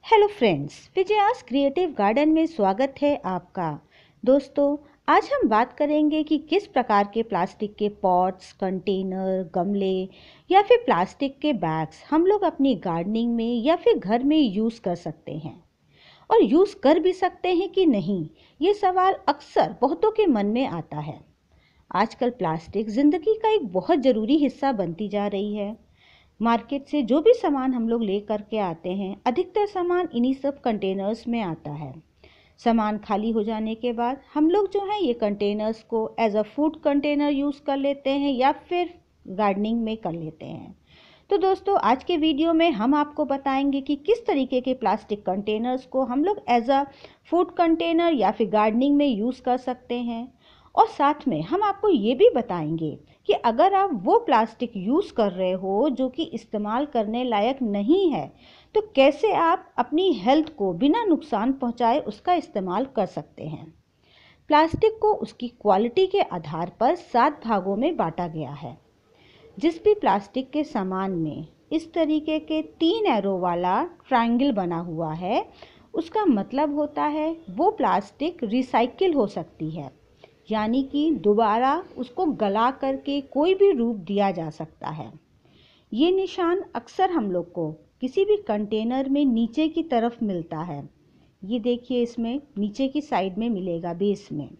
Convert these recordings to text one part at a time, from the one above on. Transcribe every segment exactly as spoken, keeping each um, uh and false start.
Hello friends, Vijaya's creative garden में स्वागत है आपका। दोस्तों, आज हम बात करेंगे कि किस प्रकार के प्लास्टिक के पॉट्स, कंटेनर, गमले या फिर प्लास्टिक के बैग्स हम लोग अपनी गार्डनिंग में या फिर घर में यूज़ कर सकते हैं और यूज़ कर भी सकते हैं कि नहीं। ये सवाल अक्सर बहुतों के मन में आता है। आजकल प्लास्टिक ज़िंदगी का एक बहुत ज़रूरी हिस्सा बनती जा रही है। मार्केट से जो भी सामान हम लोग ले करके आते हैं, अधिकतर सामान इन्हीं सब कंटेनर्स में आता है। सामान खाली हो जाने के बाद हम लोग जो है ये कंटेनर्स को as a food container use कर लेते हैं या फिर गार्डनिंग में कर लेते हैं। तो दोस्तों, आज के वीडियो में हम आपको बताएंगे कि किस तरीके के प्लास्टिक कंटेनर्स को हम लोग एज अ फूड कंटेनर या फिर गार्डनिंग में यूज़ कर सकते हैं। और साथ में हम आपको ये भी बताएंगे कि अगर आप वो प्लास्टिक यूज़ कर रहे हो जो कि इस्तेमाल करने लायक नहीं है, तो कैसे आप अपनी हेल्थ को बिना नुकसान पहुंचाए उसका इस्तेमाल कर सकते हैं। प्लास्टिक को उसकी क्वालिटी के आधार पर सात भागों में बांटा गया है। जिस भी प्लास्टिक के सामान में इस तरीके के तीन एरो वाला ट्रायंगल बना हुआ है, उसका मतलब होता है वो प्लास्टिक रिसाइकिल हो सकती है, यानी कि दोबारा उसको गला करके कोई भी रूप दिया जा सकता है। ये निशान अक्सर हम लोग को किसी भी कंटेनर में नीचे की तरफ मिलता है। ये देखिए, इसमें नीचे की साइड में मिलेगा, बेस में।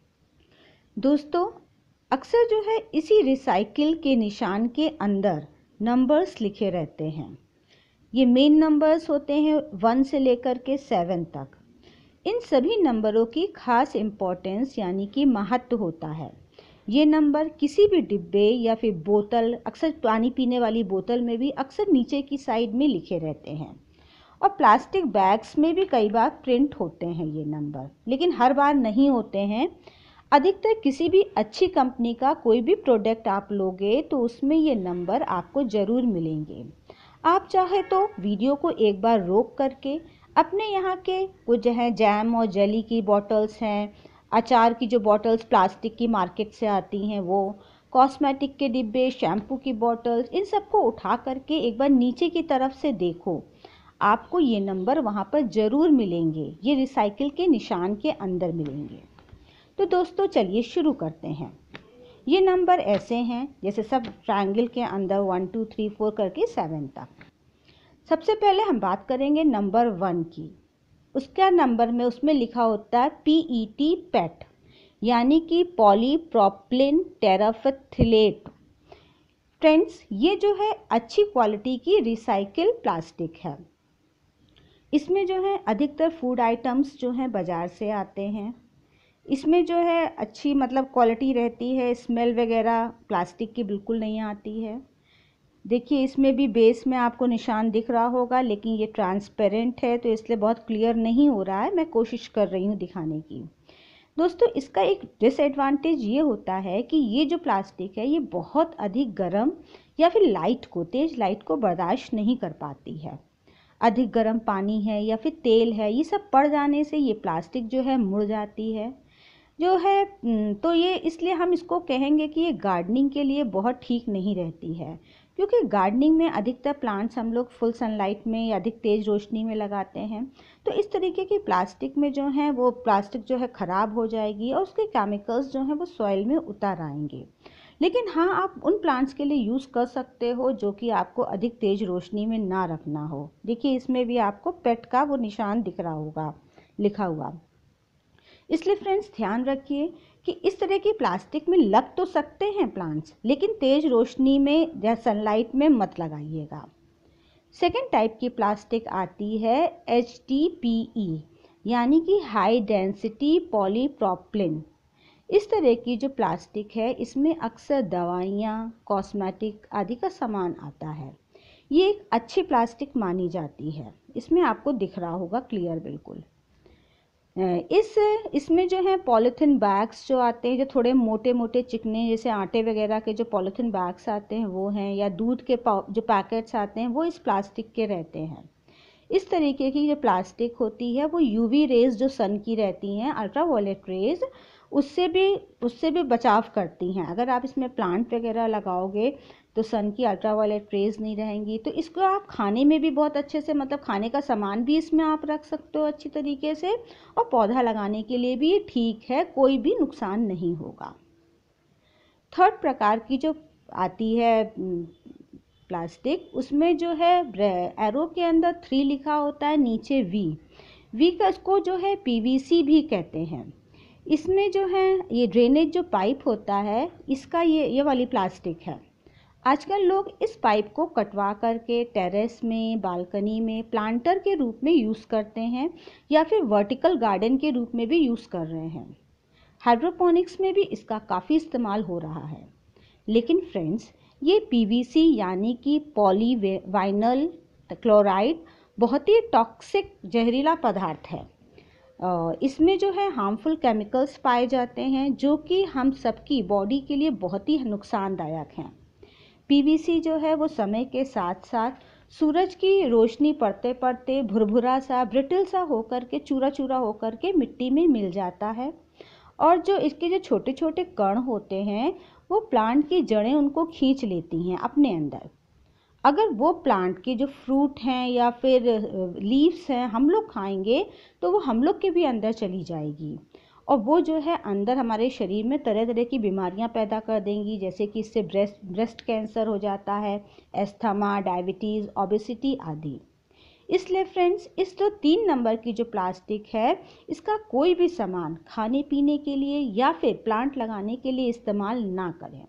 दोस्तों, अक्सर जो है इसी रिसाइकिल के निशान के अंदर नंबर्स लिखे रहते हैं। ये मेन नंबर्स होते हैं वन से लेकर के सेवन तक। इन सभी नंबरों की खास इम्पोर्टेंस यानी कि महत्व होता है। ये नंबर किसी भी डिब्बे या फिर बोतल, अक्सर पानी पीने वाली बोतल में भी अक्सर नीचे की साइड में लिखे रहते हैं। और प्लास्टिक बैग्स में भी कई बार प्रिंट होते हैं ये नंबर, लेकिन हर बार नहीं होते हैं। अधिकतर किसी भी अच्छी कंपनी का कोई भी प्रोडक्ट आप लोगे तो उसमें ये नंबर आपको ज़रूर मिलेंगे। आप चाहे तो वीडियो को एक बार रोक करके अपने यहाँ के कुछ है जैम और जेली की बॉटल्स हैं, अचार की जो बॉटल्स प्लास्टिक की मार्केट से आती हैं वो, कॉस्मेटिक के डिब्बे, शैम्पू की बॉटल्स, इन सबको उठा करके एक बार नीचे की तरफ से देखो। आपको ये नंबर वहाँ पर ज़रूर मिलेंगे, ये रिसाइकिल के निशान के अंदर मिलेंगे। तो दोस्तों, चलिए शुरू करते हैं। ये नंबर ऐसे हैं जैसे सब ट्रायंगल के अंदर वन टू थ्री फोर करके सेवन तक। सबसे पहले हम बात करेंगे नंबर वन की। उसका नंबर में उसमें लिखा होता है पी ई टी पेट, यानी कि पॉलीप्रोपिलीन टेराफिथलेट। फ्रेंड्स, ये जो है अच्छी क्वालिटी की रिसाइकिल प्लास्टिक है। इसमें जो है अधिकतर फूड आइटम्स जो हैं बाज़ार से आते हैं। इसमें जो है अच्छी मतलब क्वालिटी रहती है, स्मेल वगैरह प्लास्टिक की बिल्कुल नहीं आती है। देखिए, इसमें भी बेस में आपको निशान दिख रहा होगा, लेकिन ये ट्रांसपेरेंट है तो इसलिए बहुत क्लियर नहीं हो रहा है। मैं कोशिश कर रही हूँ दिखाने की। दोस्तों, इसका एक डिसएडवांटेज ये होता है कि ये जो प्लास्टिक है ये बहुत अधिक गर्म या फिर लाइट को, तेज़ लाइट को बर्दाश्त नहीं कर पाती है। अधिक गर्म पानी है या फिर तेल है, ये सब पड़ जाने से ये प्लास्टिक जो है मुड़ जाती है जो है। तो ये इसलिए हम इसको कहेंगे कि ये गार्डनिंग के लिए बहुत ठीक नहीं रहती है, क्योंकि गार्डनिंग में अधिकतर प्लांट्स हम लोग फुल सनलाइट में या अधिक तेज़ रोशनी में लगाते हैं। तो इस तरीके की प्लास्टिक में जो है वो प्लास्टिक जो है ख़राब हो जाएगी और उसके केमिकल्स जो हैं वो सॉइल में उतर आएंगे। लेकिन हाँ, आप उन प्लांट्स के लिए यूज़ कर सकते हो जो कि आपको अधिक तेज़ रोशनी में ना रखना हो। देखिए, इसमें भी आपको पेट का वो निशान दिख रहा होगा लिखा हुआ। इसलिए फ्रेंड्स, ध्यान रखिए कि इस तरह की प्लास्टिक में लग तो सकते हैं प्लांट्स, लेकिन तेज़ रोशनी में या सनलाइट में मत लगाइएगा। सेकेंड टाइप की प्लास्टिक आती है एच डी पी ई, यानी कि हाई डेंसिटी पॉलीप्रोपिलीन। इस तरह की जो प्लास्टिक है इसमें अक्सर दवाइयाँ, कॉस्मेटिक आदि का सामान आता है। ये एक अच्छी प्लास्टिक मानी जाती है। इसमें आपको दिख रहा होगा क्लियर बिल्कुल। इस इसमें जो है पॉलीथीन बैग्स जो आते हैं, जो थोड़े मोटे मोटे चिकने जैसे आटे वगैरह के जो पॉलीथीन बैग्स आते हैं वो हैं, या दूध के जो पैकेट्स आते हैं वो इस प्लास्टिक के रहते हैं। इस तरीके की जो प्लास्टिक होती है वो यूवी रेज जो सन की रहती हैं, अल्ट्रा वायलेट रेज, उससे भी उससे भी बचाव करती हैं। अगर आप इसमें प्लांट वगैरह लगाओगे तो सन की अल्ट्रावायलेट रेज नहीं रहेंगी। तो इसको आप खाने में भी बहुत अच्छे से, मतलब खाने का सामान भी इसमें आप रख सकते हो अच्छी तरीके से, और पौधा लगाने के लिए भी ठीक है, कोई भी नुकसान नहीं होगा। थर्ड प्रकार की जो आती है प्लास्टिक, उसमें जो है एरो के अंदर थ्री लिखा होता है, नीचे वी वी का इसको जो है पीवीसी भी कहते हैं। इसमें जो है ये ड्रेनेज जो पाइप होता है इसका ये ये वाली प्लास्टिक है। आजकल लोग इस पाइप को कटवा करके टेरेस में, बालकनी में प्लांटर के रूप में यूज़ करते हैं, या फिर वर्टिकल गार्डन के रूप में भी यूज़ कर रहे हैं। हाइड्रोपोनिक्स में भी इसका काफ़ी इस्तेमाल हो रहा है। लेकिन फ्रेंड्स, ये पीवीसी यानी कि पॉलीवाइनल क्लोराइड बहुत ही टॉक्सिक जहरीला पदार्थ है। इसमें जो है हार्मफुल केमिकल्स पाए जाते हैं जो कि हम सबकी बॉडी के लिए बहुत ही नुकसानदायक हैं। पीवीसी जो है वो समय के साथ साथ सूरज की रोशनी पड़ते पड़ते भुरभुरा सा, ब्रिटल सा होकर के, चूरा चूरा होकर के मिट्टी में मिल जाता है। और जो इसके जो छोटे छोटे कण होते हैं वो प्लांट की जड़ें उनको खींच लेती हैं अपने अंदर। अगर वो प्लांट के जो फ्रूट हैं या फिर लीव्स हैं हम लोग खाएंगे तो वो हम लोग के भी अंदर चली जाएगी, और वो जो है अंदर हमारे शरीर में तरह तरह की बीमारियां पैदा कर देंगी, जैसे कि इससे ब्रेस्ट ब्रेस्ट कैंसर हो जाता है, एस्थमा, डायबिटीज़, ओबेसिटी आदि। इसलिए फ्रेंड्स, इस जो तीन नंबर की जो प्लास्टिक है इसका कोई भी सामान खाने पीने के लिए या फिर प्लांट लगाने के लिए इस्तेमाल ना करें।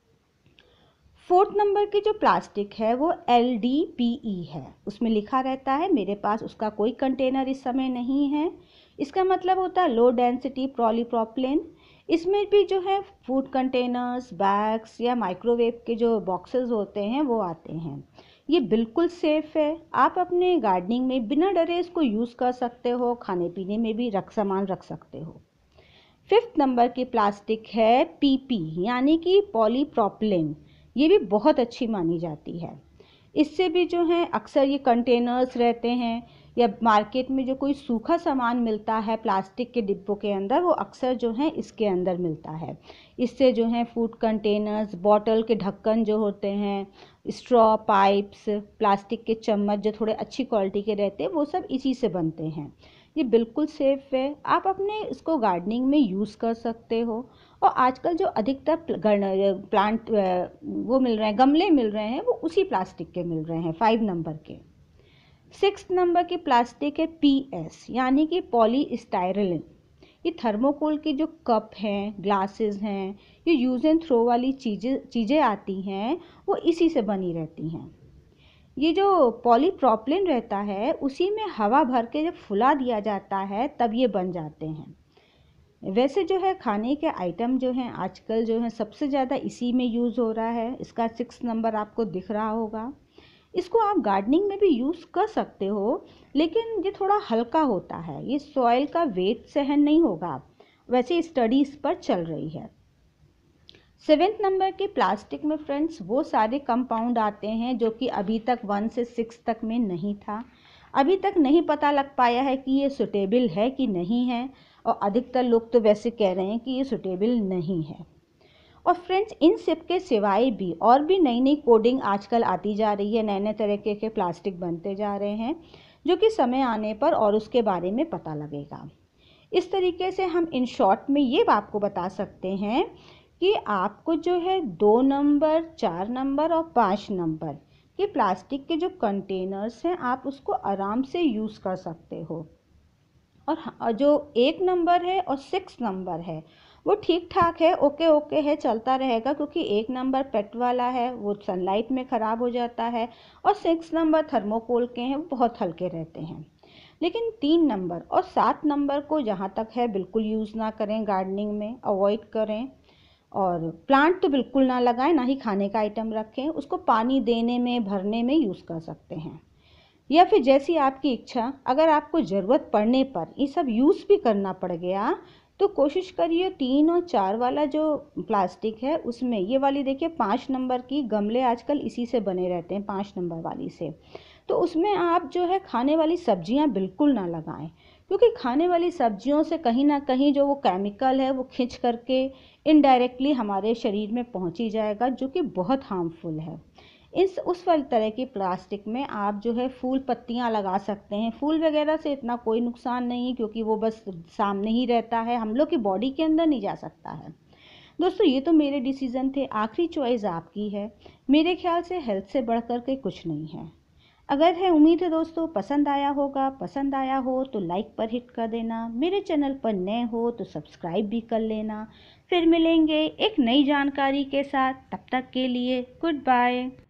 फोर्थ नंबर की जो प्लास्टिक है वो एल डी पी ई है। उसमें लिखा रहता है, मेरे पास उसका कोई कंटेनर इस समय नहीं है। इसका मतलब होता है लो डेंसिटी पॉलीप्रोपिलीन। इसमें भी जो है फूड कंटेनर्स, बैग्स या माइक्रोवेव के जो बॉक्सेस होते हैं वो आते हैं। ये बिल्कुल सेफ़ है, आप अपने गार्डनिंग में बिना डरे इसको यूज़ कर सकते हो, खाने पीने में भी रख सामान रख सकते हो। फिफ्थ नंबर की प्लास्टिक है पी पी यानी कि पॉलीप्रोपिलीन। ये भी बहुत अच्छी मानी जाती है। इससे भी जो है अक्सर ये कंटेनर्स रहते हैं या मार्केट में जो कोई सूखा सामान मिलता है प्लास्टिक के डिब्बों के अंदर, वो अक्सर जो है इसके अंदर मिलता है। इससे जो है फूड कंटेनर्स, बॉटल के ढक्कन जो होते हैं, स्ट्रॉ, पाइप्स, प्लास्टिक के चम्मच जो थोड़े अच्छी क्वालिटी के रहते हैं, वो सब इसी से बनते हैं। ये बिल्कुल सेफ़ है, आप अपने इसको गार्डनिंग में यूज़ कर सकते हो। और आजकल जो अधिकतर प्लांट वो मिल रहे हैं, गमले मिल रहे हैं, वो उसी प्लास्टिक के मिल रहे हैं, फाइव नंबर के। सिक्स नंबर की प्लास्टिक है पी एस यानी कि पॉलीस्टाइरेलिन। ये थर्मोकोल की जो कप हैं, ग्लासेस हैं, ये यूज़ एंड थ्रो वाली चीज़ें चीज़ें आती हैं, वो इसी से बनी रहती हैं। ये जो पॉलीप्रोपिलीन रहता है उसी में हवा भर के जब फुला दिया जाता है तब ये बन जाते हैं। वैसे जो है खाने के आइटम जो हैं आजकल जो है सबसे ज़्यादा इसी में यूज़ हो रहा है। इसका सिक्स नंबर आपको दिख रहा होगा। इसको आप गार्डनिंग में भी यूज़ कर सकते हो, लेकिन ये थोड़ा हल्का होता है, ये सॉइल का वेट सहन नहीं होगा। वैसे स्टडी इस पर चल रही है। सेवेंथ नंबर के प्लास्टिक में फ्रेंड्स वो सारे कंपाउंड आते हैं जो कि अभी तक वन से सिक्स तक में नहीं था। अभी तक नहीं पता लग पाया है कि ये सुटेबल है कि नहीं है, और अधिकतर लोग तो वैसे कह रहे हैं कि ये सुटेबल नहीं है। और फ्रेंड्स, इन सब के सिवाय भी और भी नई नई कोडिंग आजकल आती जा रही है, नए नए तरीके के प्लास्टिक बनते जा रहे हैं, जो कि समय आने पर और उसके बारे में पता लगेगा। इस तरीके से हम इन शॉर्ट में ये आपको बता सकते हैं कि आपको जो है दो नंबर, चार नंबर और पाँच नंबर के प्लास्टिक के जो कंटेनर्स हैं आप उसको आराम से यूज़ कर सकते हो। और जो एक नंबर है और सिक्स नंबर है वो ठीक ठाक है, ओके ओके है, चलता रहेगा, क्योंकि एक नंबर पेट वाला है, वो सनलाइट में ख़राब हो जाता है, और सिक्स नंबर थर्मोकोल के हैं, वो बहुत हल्के रहते हैं। लेकिन तीन नंबर और सात नंबर को जहाँ तक है बिल्कुल यूज़ ना करें, गार्डनिंग में अवॉइड करें। और प्लांट तो बिल्कुल ना लगाएं, ना ही खाने का आइटम रखें, उसको पानी देने में, भरने में यूज़ कर सकते हैं, या फिर जैसी आपकी इच्छा। अगर आपको ज़रूरत पड़ने पर ये सब यूज़ भी करना पड़ गया तो कोशिश करिए तीन और चार वाला जो प्लास्टिक है उसमें, ये वाली देखिए पाँच नंबर की गमले आजकल इसी से बने रहते हैं, पाँच नंबर वाली से, तो उसमें आप जो है खाने वाली सब्जियां बिल्कुल ना लगाएं। क्योंकि खाने वाली सब्जियों से कहीं ना कहीं जो वो केमिकल है वो खिंच करके इनडायरेक्टली हमारे शरीर में पहुंच ही जाएगा, जो कि बहुत हार्मफुल है। इस उस वाली तरह की प्लास्टिक में आप जो है फूल पत्तियां लगा सकते हैं। फूल वगैरह से इतना कोई नुकसान नहीं है, क्योंकि वो बस सामने ही रहता है, हम लोग की बॉडी के अंदर नहीं जा सकता है। दोस्तों, ये तो मेरे डिसीजन थे, आखिरी चॉइस आपकी है। मेरे ख्याल से हेल्थ से बढ़कर के कुछ नहीं है। अगर है, उम्मीद है दोस्तों पसंद आया होगा। पसंद आया हो तो लाइक पर हिट कर देना, मेरे चैनल पर नए हो तो सब्सक्राइब भी कर लेना। फिर मिलेंगे एक नई जानकारी के साथ, तब तक के लिए गुड बाय।